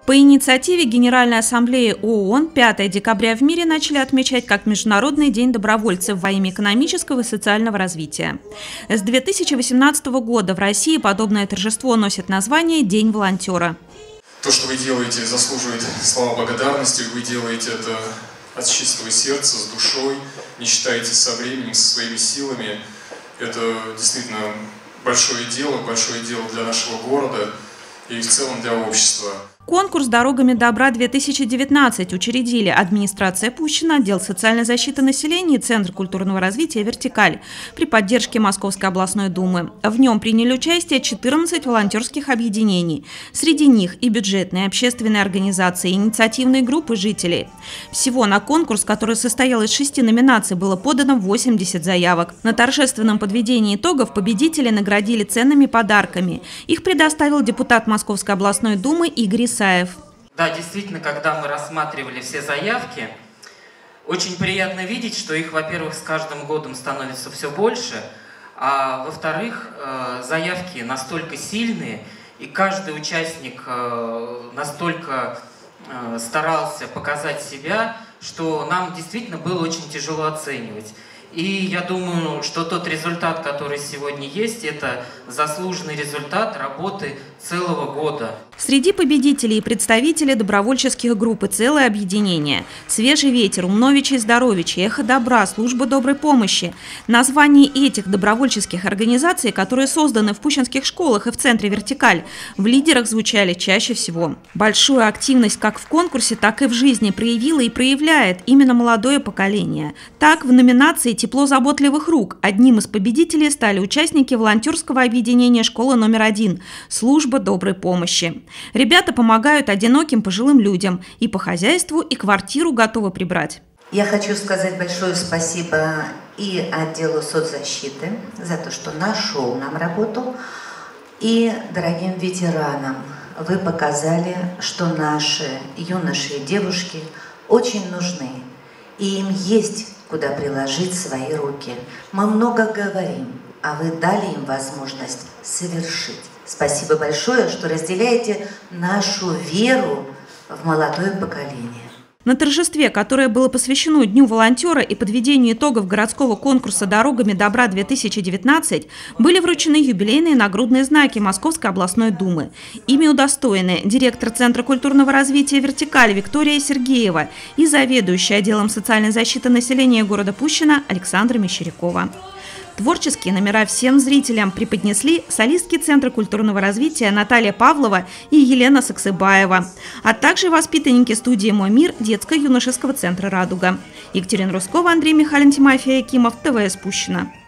По инициативе Генеральной Ассамблеи ООН 5 декабря в мире начали отмечать как Международный день добровольцев во имя экономического и социального развития. С 2018 года в России подобное торжество носит название «День волонтера». То, что вы делаете, заслуживает слова благодарности. Вы делаете это от чистого сердца, с душой, не считаете со временем, со своими силами. Это действительно большое дело для нашего города и в целом для общества. Конкурс «Дорогами добра-2019» учредили администрация Пущино, отдел социальной защиты населения и Центр культурного развития «Вертикаль» при поддержке Московской областной думы. В нем приняли участие 14 волонтерских объединений. Среди них и бюджетные, общественные организации, и инициативные группы жителей. Всего на конкурс, который состоял из 6 номинаций, было подано 80 заявок. На торжественном подведении итогов победители наградили ценными подарками. Их предоставил депутат Московской областной думы Игорь Исаев. Да, действительно, когда мы рассматривали все заявки, очень приятно видеть, что их, во-первых, с каждым годом становится все больше, а во-вторых, заявки настолько сильные, и каждый участник настолько старался показать себя, что нам действительно было очень тяжело оценивать. И я думаю, что тот результат, который сегодня есть, это заслуженный результат работы целого года. Среди победителей и представителей добровольческих групп и целое объединение. «Свежий ветер», «Умновичи и Здоровичи», «Эхо добра», «Служба доброй помощи». Названия этих добровольческих организаций, которые созданы в пущинских школах и в центре «Вертикаль», в лидерах звучали чаще всего. Большую активность как в конкурсе, так и в жизни проявило и проявляет именно молодое поколение. Так, в номинации «Тепло заботливых рук» одним из победителей стали участники волонтерского объединения «Школа номер 1» «Служба доброй помощи». Ребята помогают одиноким пожилым людям и по хозяйству, и квартиру готовы прибрать. Я хочу сказать большое спасибо и отделу соцзащиты за то, что нашел нам работу, и дорогим ветеранам. Вы показали, что наши юноши и девушки очень нужны, и им есть куда приложить свои руки. Мы много говорим, а вы дали им возможность совершить. Спасибо большое, что разделяете нашу веру в молодое поколение. На торжестве, которое было посвящено Дню волонтера и подведению итогов городского конкурса «Дорогами добра-2019», были вручены юбилейные нагрудные знаки Московской областной думы. Ими удостоены директор Центра культурного развития «Вертикаль» Виктория Сергеева и заведующая отделом социальной защиты населения города Пущино Александра Мещерякова. Творческие номера всем зрителям преподнесли солистки Центра культурного развития Наталья Павлова и Елена Саксыбаева, а также воспитанники студии «Мой мир» детско-юношеского центра «Радуга». Екатерина Рускова, Андрей Михалин, Тимофей Якимов, ТВС Пущино.